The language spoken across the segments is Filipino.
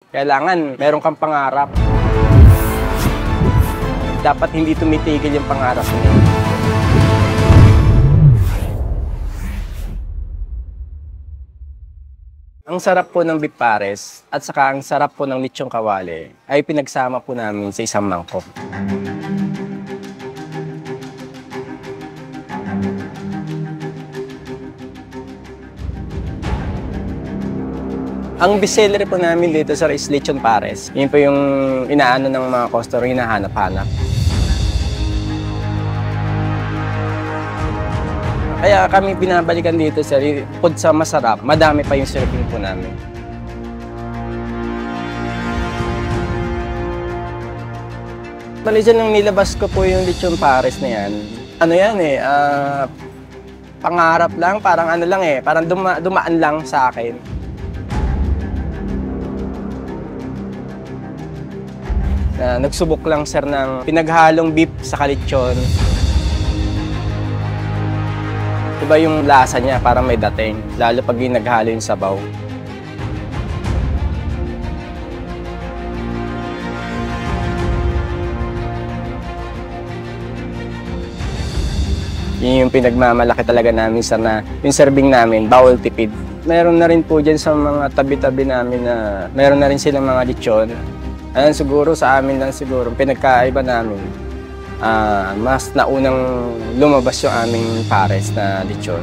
Kailangan meron kang pangarap. Dapat hindi tumitigil yung pangarap mo. Ang sarap po ng beef pares at saka ang sarap po ng lechong kawali ay pinagsama po namin sa isang mangkok. Ang bestseller po namin dito sa is lechon pares. Yun po yung inaano ng mga customer, hinahanap-hanap. Kaya kami binabalikan dito sir, bukod sa masarap, madami pa yung serving po namin. Bali dyan nung nilabas ko po yung lechon pares na yan, ano yan pangarap lang, parang ano lang parang dumaan lang sa akin. Nagsubok lang sir ng pinaghalong beef sa kalitsyon. Iba yung lasa niya, parang may dating, lalo pag naghalo yung sabaw. Yun yung pinagmamalaki talaga namin sir, na yung serving namin, bawal tipid. Meron na rin po dyan sa mga tabi-tabi namin na meron na rin silang mga lechon. Ayan siguro sa amin lang siguro, pinagkaiba namin. Mas naunang lumabas yung aming pares na lechon.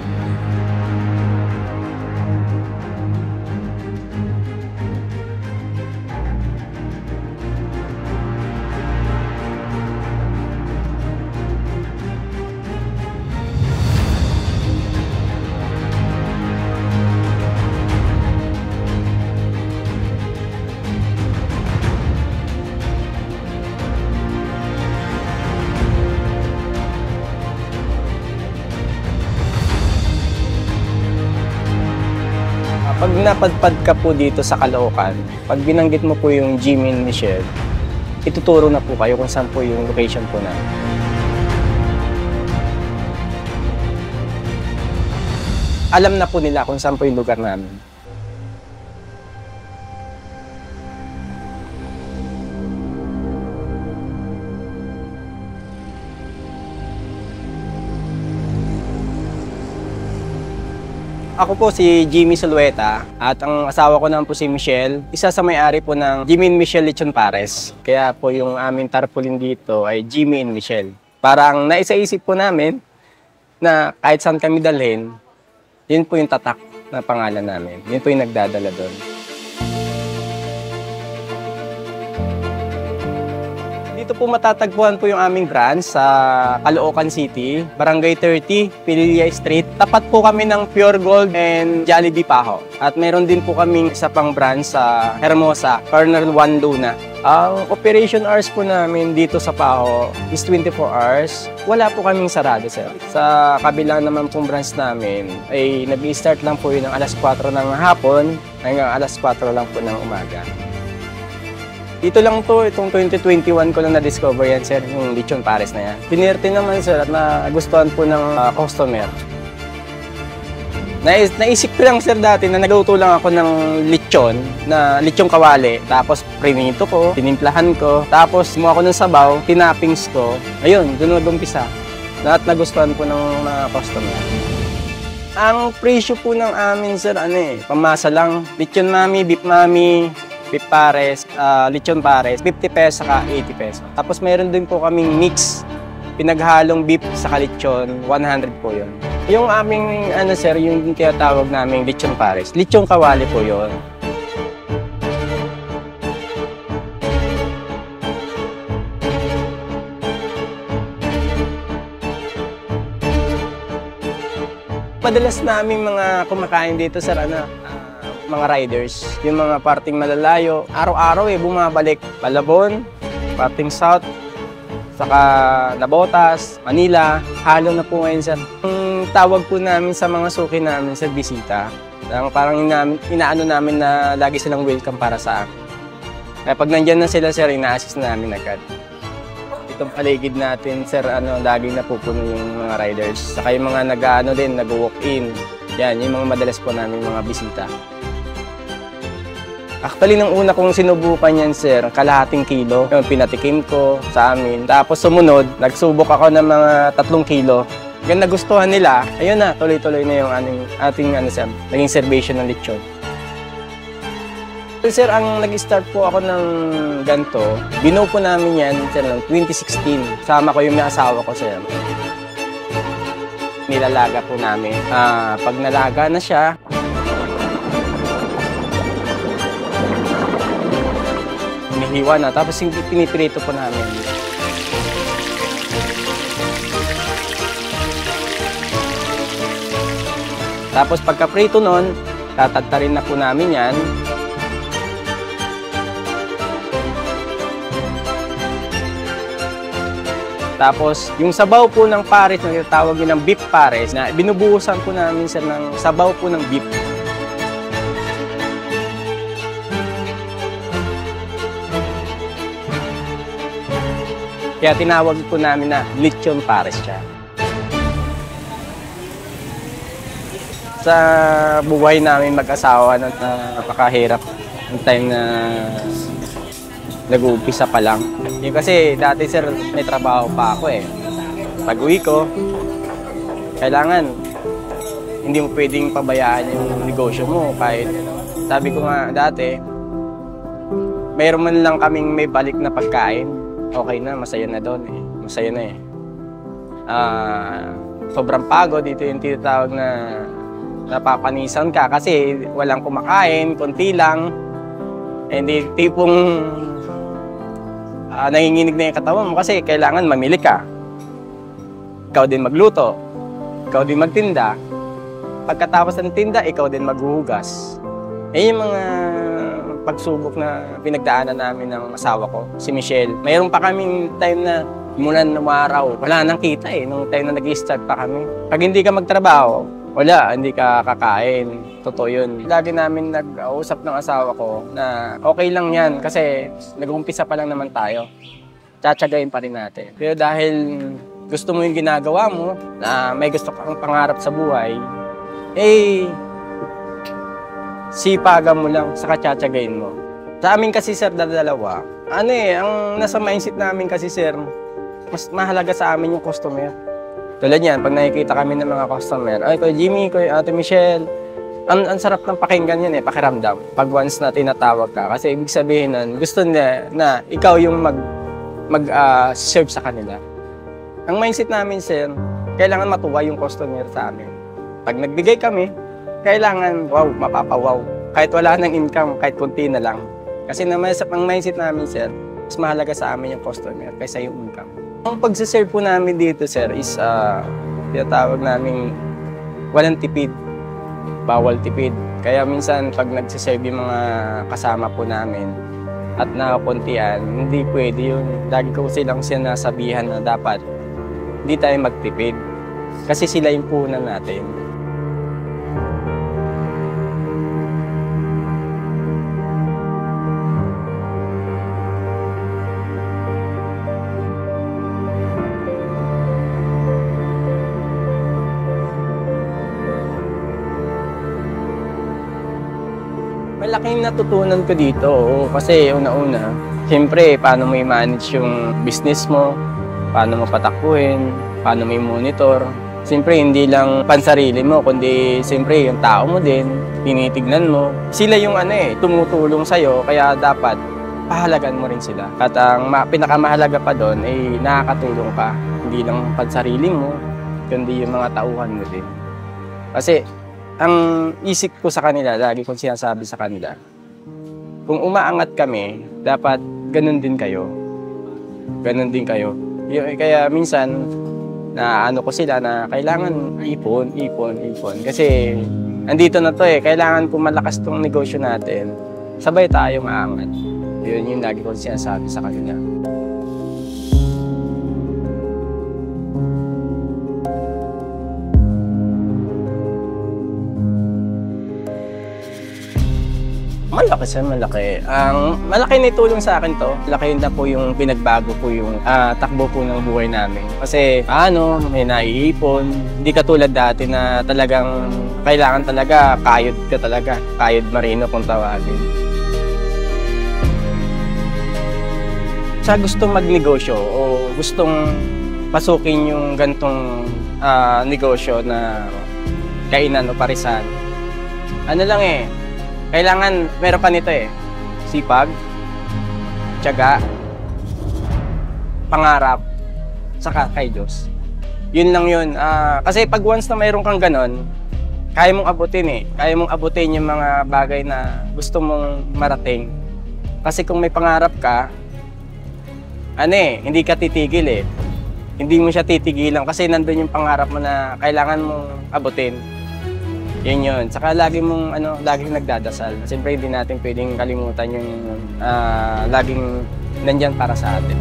Pag napadpad ka po dito sa Caloocan, pag binanggit mo po yung Jimmy and Michelle, ituturo na po kayo kung saan po yung location po na. Alam na po nila kung saan po yung lugar namin. Ako po si Jimmy Sulueta at ang asawa ko naman po si Michelle. Isa sa may-ari po ng Jimmy and Michelle Lechon Pares. Kaya po yung aming tarpaulin dito ay Jimmy and Michelle. Parang naisa-isip po namin na kahit saan kami dalhin, yun po yung tatak na pangalan namin. Yun po yung nagdadala doon. Dito po matatagpuan po yung aming branch sa Caloocan City, Barangay 30, Pililla Street. Tapat po kami ng Pure Gold and Jollibee Paho. At meron din po kaming isa pang branch sa Hermosa, Corner 1 Luna. Ang operation hours po namin dito sa Paho is 24 hours. Wala po kaming sarado, sir. Sa kabila naman pong branch namin ay nag-i-start lang po yun ng alas 4 ng hapon hanggang alas 4 lang po ng umaga. Dito lang to, itong 2021 ko lang na-discover yan, sir, yung lechon pares na yan. Pinerte naman, sir, at nagustuhan po ng customer. Naisip ko lang, sir, dati na nagluto lang ako ng lechon, na lechong kawali. Tapos, prinito ko, tinimplahan ko. Tapos, mo ako ng sabaw, tinappings ko. Ayun, doon nag-umpisa. At nagustuhan po ng mga customer. Ang presyo po ng amin, sir, pamasa lang. Lechon mami, beef mami, beef pares, lechon pares, 50 pesos saka 80 pesos. Tapos mayroon din po kaming mix, pinaghalong beef sa lechon, 100 po yun. Yung aming, sir, yung tinatawag naming lechon pares, lechong kawali po yun. Madalas namin mga kumakain dito, sir, mga riders, yung mga parting malalayo, araw-araw bumabalik. Malabon, parting South, saka Nabotas, Manila, halo na po ngayon, sir. Ang tawag po namin sa mga suki namin sa bisita, parang inaano namin na lagi silang welcome para sa akin. Kaya pag nandyan na sila, sir, ina-assist na namin agad. Itong paligid natin, sir, laging napupuno yung mga riders. Saka yung mga nag-walk-in. Yan, yung mga madalas po namin mga bisita. Actually, nung una kong sinubukan yan, sir, kalahating kilo. Yung pinatikim ko sa amin. Tapos sumunod, nagsubok ako ng mga 3 kilo. Hanggang nagustuhan nila, ayun na, tuloy-tuloy na yung ating sir, naging servation ng lechon. So, sir, ang nag-start po ako ng ganito, binuo po namin yan, sir, ng 2016. Sama ko yung may asawa ko, sir. Nilalaga po namin. Pag nalaga na siya, hinihiwa na, tapos pinipirito po namin. Tapos pagka-prito nun, tatagtarin na po namin yan. Tapos, yung sabaw po ng pares, na tinatawag yun ng beef pares, na binubuhusan po namin sir ng sabaw po ng beef. Kaya tinawag po namin na lechon pares siya. Sa buhay namin mag-asawa na napakahirap yung time na nag-uumpisa pa lang. Yung kasi dati sir, may trabaho pa ako eh. Pag-uwi ko, kailangan hindi mo pwedeng pabayaan yung negosyo mo. Kahit sabi ko nga dati, mayroon man lang kaming may balik na pagkain. Okay na, masaya na doon eh. Masaya na eh. Sobrang pagod, dito yung tinatawag na napapanisan ka kasi walang kumakain, konti lang. Hindi tipong nanginginig na yung katawan mo kasi kailangan mamili ka. Ikaw din magluto. Ikaw din magtinda. Pagkatapos ng tinda, ikaw din maghuhugas. Yung mga pagsubok na pinagdaanan namin ng asawa ko, si Michelle. Mayroon pa kaming time na mulan ng araw, wala nang kita eh, nung time na nag-start pa kami. Pag hindi ka magtrabaho, wala, hindi ka kakain. Totoo yun. Lagi namin nag-usap ng asawa ko na okay lang yan kasi nag-umpisa pa lang naman tayo. Tsatsagain pa rin natin. Pero dahil gusto mo yung ginagawa mo, na may gusto kang pangarap sa buhay, eh, sipagan mo lang, saka tsatsagain mo. Sa amin kasi sir, dalawa. Ang nasa mindset namin kasi sir, mas mahalaga sa amin yung customer. Tulad yan, pag nakikita kami ng mga customer, ay, Kuya Jimmy, Kuya Ate Michelle, ang sarap ng pakinggan yan eh, pakiramdam. Pag once na tinatawag ka, kasi ibig sabihin nun, gusto nila na ikaw yung mag-serve sa kanila. Ang mindset namin sir, kailangan matuwa yung customer sa amin. Pag nagbigay kami, kailangan, wow, mapapawaw. Kahit wala nang income, kahit kunti na lang. Kasi ang mindset namin, sir, mas mahalaga sa amin yung customer kaysa yung income. Ang pagsiserve po namin dito, sir, is tinatawag namin walang tipid, bawal tipid. Kaya minsan, pag nagsiserve yung mga kasama po namin at nakakuntian, hindi pwede yun. Lagi ko silang sinasabihan na dapat hindi tayo magtipid. Kasi sila yung puhunan natin. Malaking natutunan ko dito kasi una-una, siyempre paano mo i-manage yung business mo, paano mo patakbuhin, paano mo i-monitor. Siyempre hindi lang pansarili mo, kundi siyempre yung tao mo din, tinitignan mo. Sila yung tumutulong sa'yo, kaya dapat pahalagan mo rin sila. At ang pinakamahalaga pa doon ay nakakatulong ka, hindi lang pansarili mo, kundi yung mga tauhan mo din. Kasi ang isip ko sa kanila, lagi kong sinasabi sa kanila, kung umaangat kami, dapat ganun din kayo. Ganun din kayo. Kaya minsan, naano ko sila na kailangan ipon. Kasi andito na to eh, kailangan kung malakas tong negosyo natin, sabay tayo maangat. Yun yung lagi kong sinasabi sa kanila. Malaki sir, malaki. Ang malaki na itulong sa akin to. Malaki na po yung pinagbago po yung takbo po ng buhay namin. Kasi may naiipon. Hindi katulad dati na talagang kailangan talaga, kayod ka talaga. Kayod marino kung tawagin. sa gustong magnegosyo o gustong pasukin yung gantong negosyo na kainan o parisan, ano lang kailangan meron ka nito sipag, tiyaga, pangarap, saka kay Diyos. Yun lang yun. Kasi pag once na mayroon kang ganon, kaya mong abutin Kaya mong abutin yung mga bagay na gusto mong marating. Kasi kung may pangarap ka, hindi ka titigil Hindi mo siya titigilan kasi nandun yung pangarap mo na kailangan mong abutin. Yun. Saka laging nagdadasal. Siyempre hindi natin pwedeng kalimutan yung laging nandyan para sa atin.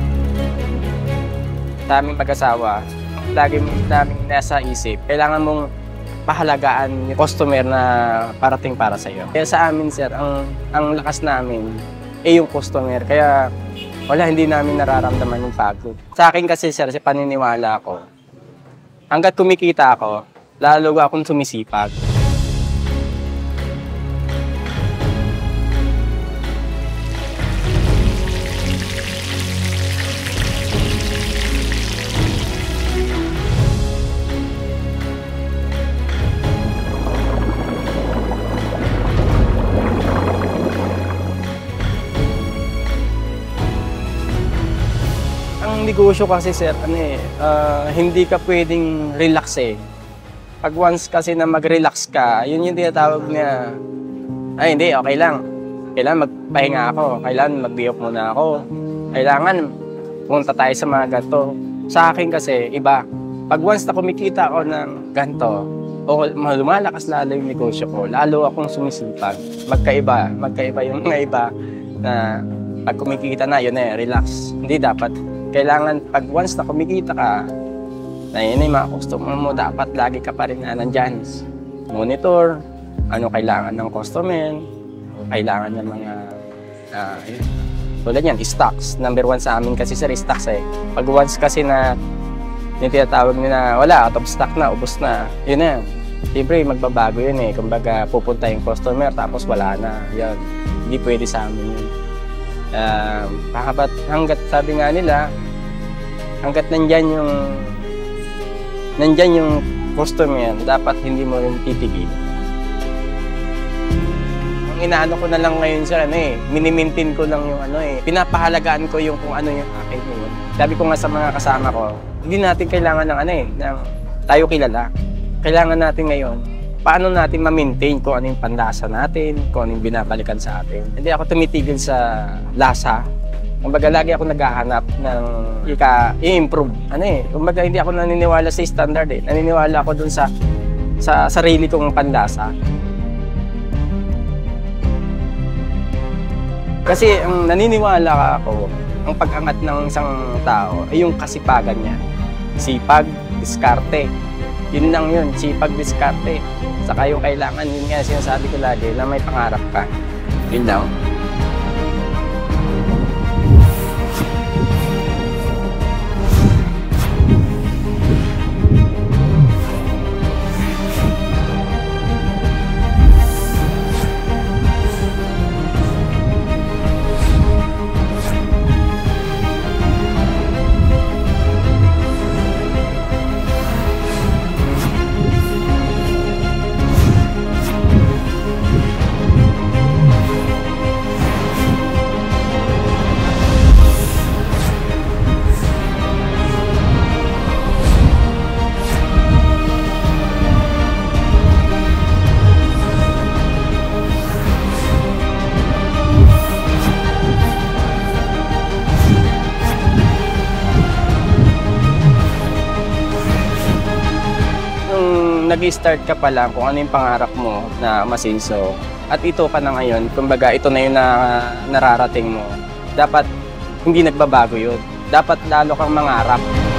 Sa aming pag-asawa, laging nasa isip, kailangan mong pahalagaan yung customer na parating para sa'yo. Kaya sa amin, sir, ang lakas namin yung customer. Kaya hindi namin nararamdaman yung pagod. Sa akin kasi, sir, sa paniniwala ko, hanggat kumikita ako, lalo akong sumisipag. Ang negosyo kasi, sir, hindi ka pwedeng relax Pag once kasi na mag-relax ka, yun yung tinatawag niya, hindi, okay lang. Kailangan magpahinga ako, kailangan mag-day-off muna ako, kailangan punta tayo sa mga ganito. Sa akin kasi, iba. Pag once na kumikita ako ng ganito, o lumalakas lalo yung negosyo ko, lalo akong sumisipag. Magkaiba yung mga iba na pag kumikita na, yun relax. Hindi dapat. Kailangan pag once na kumikita ka, na yun mga customer mo, dapat lagi ka pa rin nandyan. Monitor, ano kailangan ng customer, kailangan ng mga, tulad yan, stocks. Number 1 sa amin kasi, sir, stocks Pag once kasi na, yung tinatawag nila, wala, out of stock na, ubos na, yun na. Siyempre, magbabago yun Kumbaga, pupunta yung customer, tapos wala na. Yan, hindi pwede sa amin yun. Hanggat sabi nga nila, hanggat nandyan yung customer, dapat hindi mo rin titigil. Ang inaano ko na lang ngayon, sir, minimintin ko lang yung pinapahalagaan ko yung kung ano yung akin yun. Sabi ko nga sa mga kasama ko, hindi natin kailangan ng tayo kilala. Kailangan natin ngayon, paano natin ma-maintain kung ano yung panlasa natin, kung ano yung binabalikan sa atin. Hindi ako tumitigil sa lasa. Kumbaga, lagi ako naghahanap ng i-improve. Kumbaga, hindi ako naniniwala sa standard Naniniwala ako dun sa sarili kong panlasa. Kasi ang naniniwala ako, ang pag-angat ng isang tao ay yung kasipagan niya. Sipag, diskarte. Yun lang yun, sipag, diskarte. Saka yung kailangan, yun nga sinasabi ko lagi, na may pangarap ka. Yun lang. Nag-start ka pa lang kung ano yung pangarap mo na masinso at ito ka na ngayon, kumbaga ito na yung nararating mo, dapat hindi nagbabago yun. Dapat lalo kang mangarap.